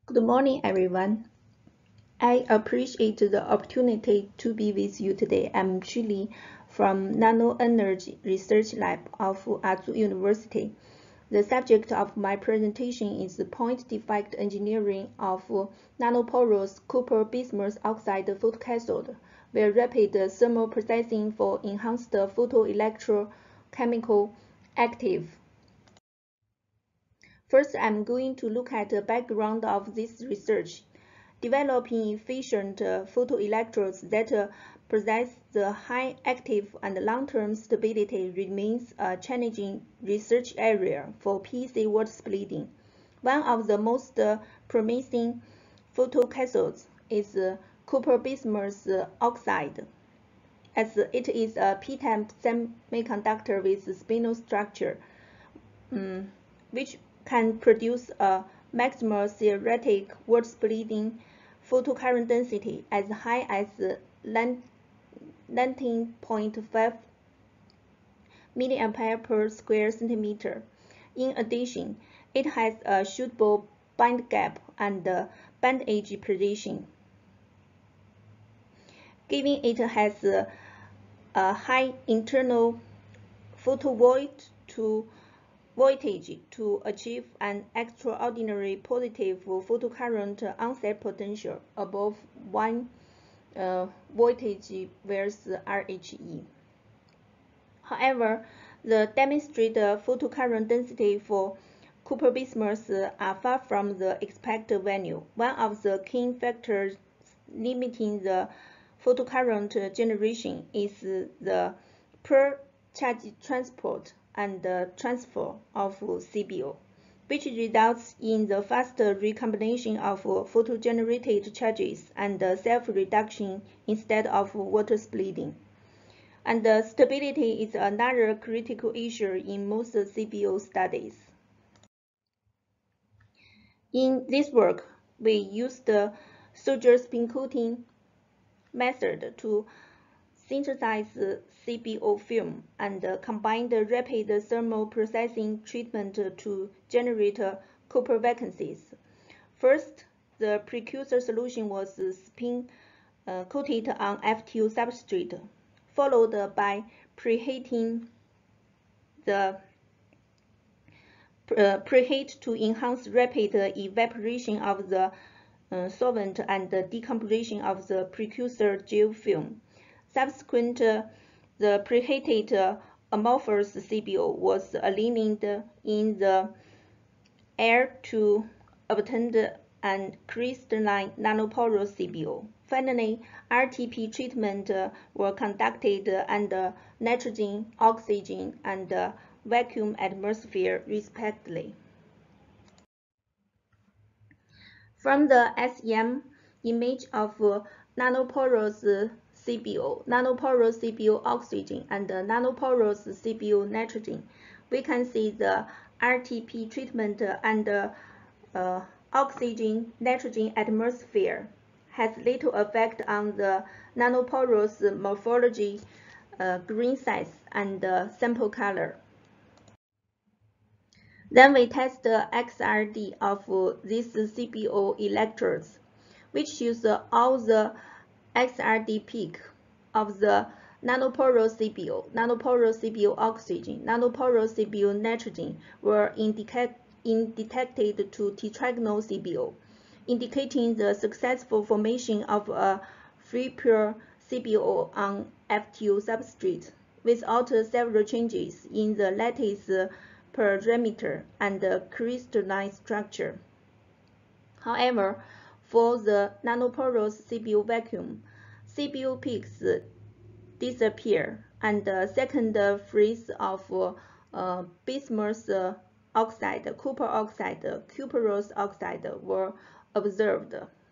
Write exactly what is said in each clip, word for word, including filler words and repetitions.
Good morning, everyone. I appreciate the opportunity to be with you today. I'm Shili from Nano Energy Research Lab of Azul University. The subject of my presentation is the point-defect engineering of nanoporous copper bismuth oxide photocathode, where rapid thermal processing for enhanced photoelectrochemical active. First, I'm going to look at the background of this research. Developing efficient uh, photoelectrodes that uh, possess the high active and long-term stability remains a challenging research area for P E C water splitting. One of the most uh, promising photocathodes is uh, copper bismuth oxide, as it is a p-type semiconductor with spinel structure, um, which can produce a maximal theoretic water splitting photocurrent density as high as nineteen point five milliampere per square centimeter. In addition, it has a suitable band gap and band edge precision, giving it has a, a high internal photovoid to voltage to achieve an extraordinary positive photocurrent onset potential above one uh, voltage versus R H E. However, the demonstrated photocurrent density for copper bismuth are far from the expected value. One of the key factors limiting the photocurrent generation is the per charge transport and transfer of C B O, which results in the faster recombination of photogenerated charges and self-reduction instead of water splitting. And stability is another critical issue in most C B O studies. In this work, we used the soldier spin coating method to synthesize C B O film and combine the rapid thermal processing treatment to generate copper vacancies. First, the precursor solution was spin uh, coated on F two substrate, followed by preheating the uh, preheat to enhance rapid evaporation of the uh, solvent and decomposition of the precursor gel film. Subsequent, uh, the preheated uh, amorphous C B O was annealed in the air to obtain an crystalline nanoporous C B O. Finally, R T P treatment uh, were conducted under nitrogen, oxygen, and uh, vacuum atmosphere respectively. From the S E M image of uh, nanoporous C B O, nanoporous C B O oxygen, and nanoporous C B O nitrogen, we can see the R T P treatment under uh, oxygen nitrogen atmosphere has little effect on the nanoporous morphology, uh, grain size, and uh, sample color. Then we test the X R D of these C B O electrodes, which shows all the X R D peak of the nanoporous C B O, nanoporous C B O oxygen, nanoporous C B O nitrogen were indicate, indetected to tetragonal C B O, indicating the successful formation of a free pure C B O on F two substrate without several changes in the lattice parameter and crystalline structure. However, for the nanoporous C B O vacuum, C B O peaks disappear, and the second phase of uh, bismuth oxide, copper oxide, cuprous oxide were observed.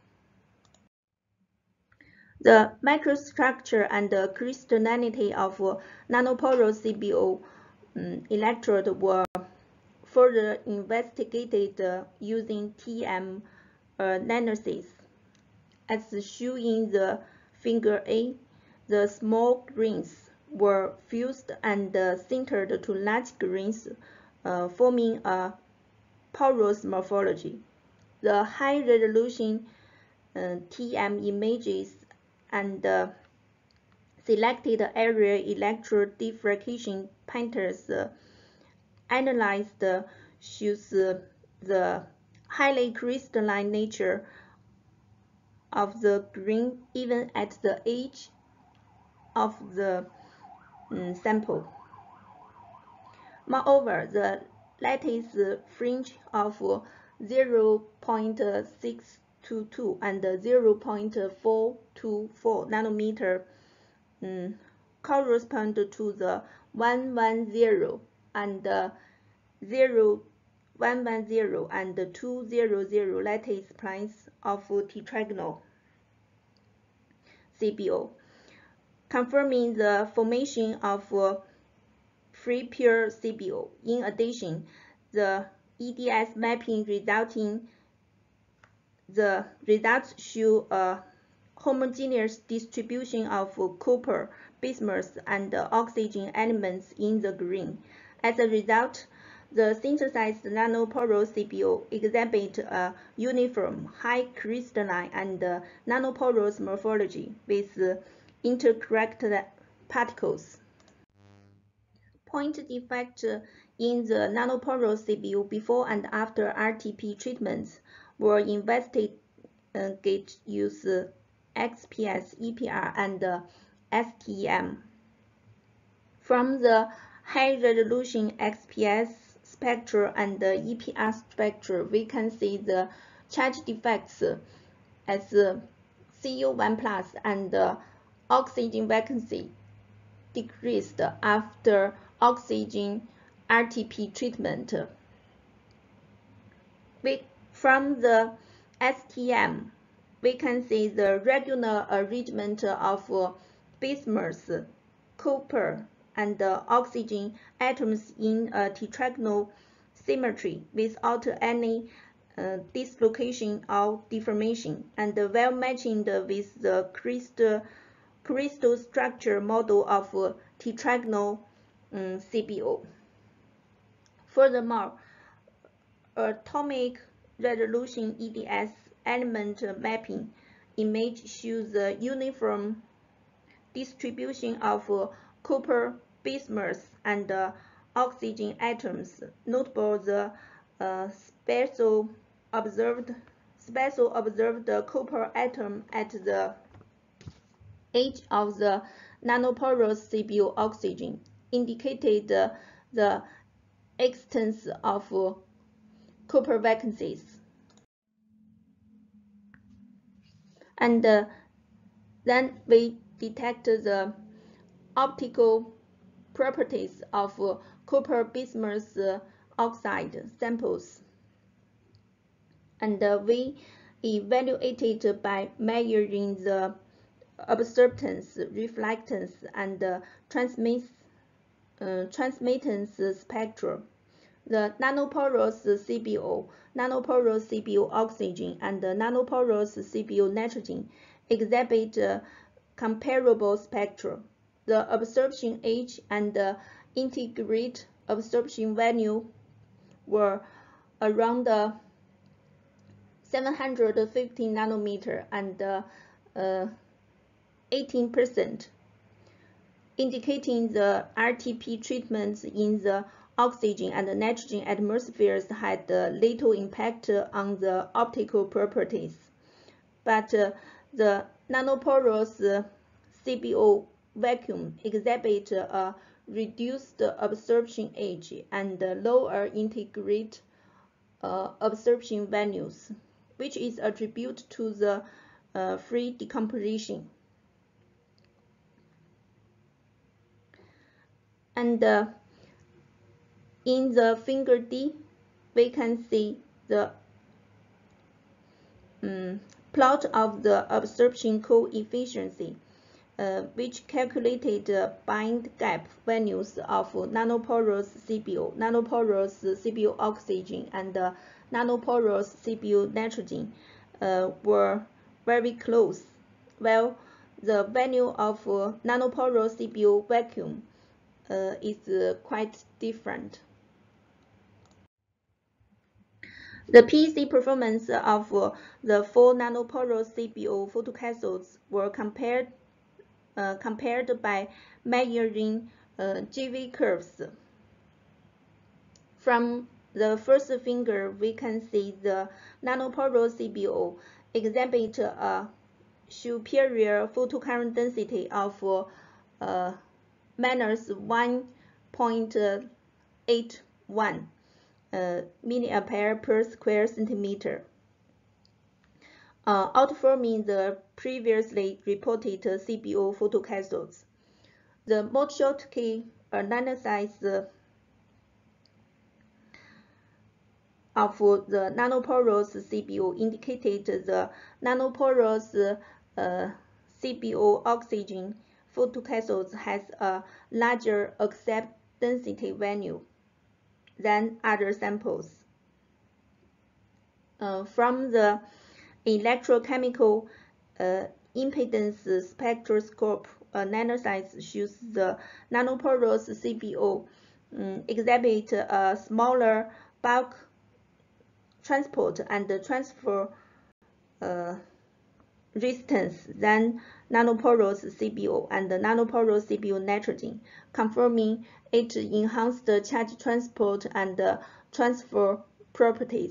The microstructure and crystallinity of nanoporous C B O um, electrode were further investigated uh, using T M analysis. As shown in the figure A, the small grains were fused and uh, sintered to large grains, uh, forming a porous morphology. the high-resolution uh, T M images and uh, selected area electrodifraction patterns uh, analyzed uh, shows uh, the highly crystalline nature of the grain even at the edge of the um, sample. Moreover, the lattice fringe of zero point six two two and zero point four two four nanometer um, correspond to the one ten and zero one ten and two hundred lattice planes of tetragonal C B O, confirming the formation of free pure C B O. In addition, the E D S mapping resulting the results show a homogeneous distribution of copper, bismuth, and oxygen elements in the grain. As a result, the synthesized nanoporous C B O exhibit a uniform, high crystalline and nanoporous morphology with interconnected particles. Point defect in the nanoporous C B O before and after R T P treatments were investigated using X P S, E P R, and S T M. From the high-resolution X P S spectra and E P R spectra, we can see the charge defects as C U one plus and oxygen vacancy decreased after oxygen R T P treatment. We, from the S T M, we can see the regular arrangement of bismuth, copper, and oxygen atoms in a tetragonal symmetry without any uh, dislocation or deformation, and well matching with the crystal crystal structure model of tetragonal um, C B O. Furthermore, atomic resolution E D S element mapping image shows the uniform distribution of copper, bismuth, and oxygen atoms. Notable the uh, special observed special observed copper atom at the edge of the nanoporous C B O oxygen indicated uh, the existence of uh, copper vacancies. And uh, then we detect the optical properties of uh, copper bismuth uh, oxide samples. And uh, we evaluated by measuring the absorptance, reflectance, and uh, transmiss, uh, transmittance spectra. The nanoporous C B O, nanoporous C B O oxygen, and the nanoporous C B O nitrogen exhibit uh, comparable spectra. The absorption age and the integrate absorption value were around uh, seven hundred fifty nanometer and uh, uh, eighteen percent, indicating the R T P treatments in the oxygen and nitrogen atmospheres had uh, little impact on the optical properties. But uh, the nanoporous uh, C B O vacuum exhibit a reduced absorption age and lower integrate uh, absorption values, which is attributed to the uh, free decomposition. And uh, in the figure D, we can see the um, plot of the absorption coefficient, uh, which calculated the band gap values of nanoporous C B O, nanoporous C B O oxygen, and uh, nanoporous C B O nitrogen uh, were very close, while the value of uh, nanoporous C B O vacuum uh, is uh, quite different. The P E C performance of the four nanoporous C B O photocathodes were compared uh, compared by measuring uh, G V curves. From the first figure, we can see the nanoporous C B O exhibit a superior photocurrent density of uh, minus one point eight one uh, milliampere per square centimeter, uh, outperforming the previously reported C B O photocathodes. The most Schottky analysis of the nanoporous C B O indicated the nanoporous uh, C B O oxygen photocathodes has a larger accept density value than other samples. Uh, from the electrochemical uh, impedance spectroscope analysis shows the nanoporous C B O um, exhibit a smaller bulk transport and transfer uh, resistance than nanoporous C B O and nanoporous C B O nitrogen, confirming its enhanced charge transport and transfer properties.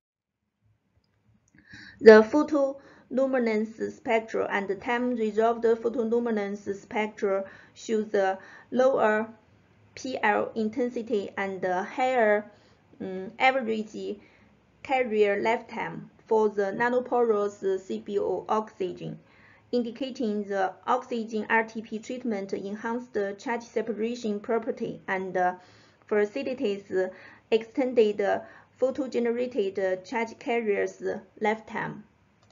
The photoluminescence spectra and time-resolved photoluminescence spectra show the lower P L intensity and higher um, average carrier lifetime for the nanoporous C B O oxygen, indicating the oxygen R T P treatment enhanced charge separation property and facilitates extended photo-generated charge carriers lifetime.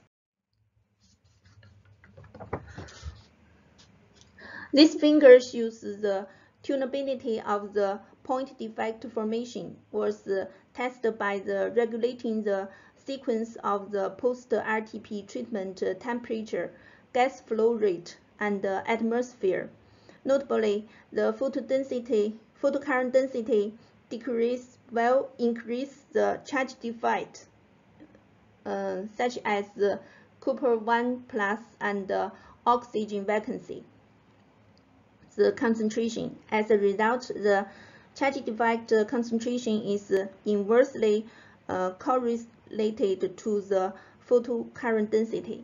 This figure shows the tunability of the point defect formation was tested by the regulating the sequence of the post-R T P treatment temperature, gas flow rate, and atmosphere. Notably, the photo density, photocurrent density decrease while increase the charge defect, uh, such as the Cooper one plus and uh, oxygen vacancy. The concentration. As a result, the charge defect concentration is inversely uh, correlated to the photocurrent density.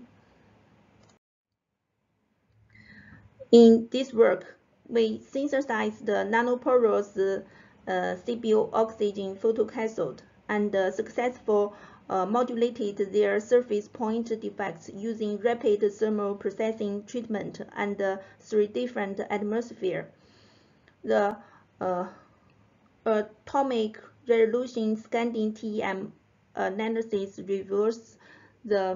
In this work, we synthesized the nanoporous uh, C B O oxygen photocathode and uh, successfully uh, modulated their surface point defects using rapid thermal processing treatment and uh, three different atmospheres. The uh, atomic resolution scanning T E M analysis reveals the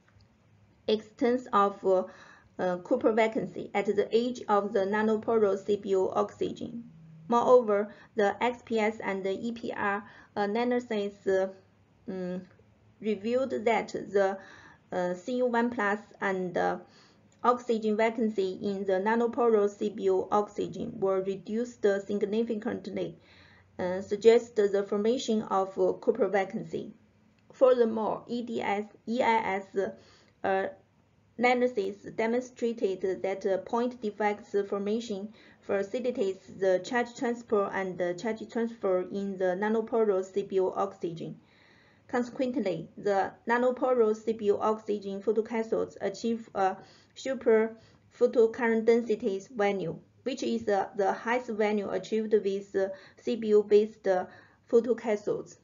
extent of uh, uh, Cooper vacancy at the edge of the nanoporous C B O oxygen. Moreover, the X P S and the E P R analysis uh, um, revealed that the uh, C U one plus and uh, oxygen vacancy in the nanoporous C B O oxygen were reduced significantly, uh, suggest the formation of uh, Cooper vacancy. Furthermore, E D S, E I S uh, analysis demonstrated that uh, point defects formation facilitates the charge transfer and the charge transfer in the nanoporous C B O oxygen. Consequently, the nanoporous C B O oxygen photocathodes achieve a super photocurrent density value, which is uh, the highest value achieved with uh, C B O-based uh, photocathodes.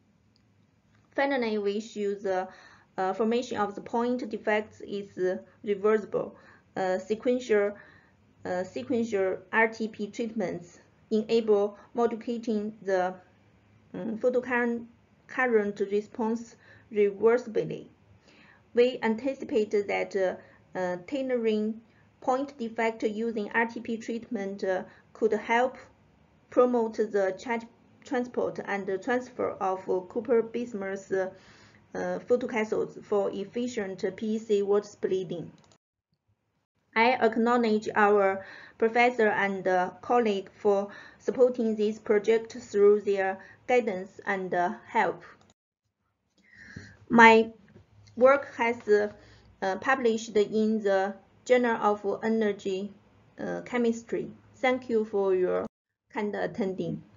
Finally, we show the uh, formation of the point defects is uh, reversible. Uh, sequential, uh, sequential R T P treatments enable modulating the um, photocurrent current response reversibly. We anticipate that uh, uh, tailoring point defect using R T P treatment uh, could help promote the charge transport and transfer of uh, Cooper-Bismuth uh, uh, photocathodes for efficient P E C water splitting. I acknowledge our professor and uh, colleague for supporting this project through their guidance and uh, help. My work has uh, published in the Journal of Energy uh, Chemistry. Thank you for your kind attending.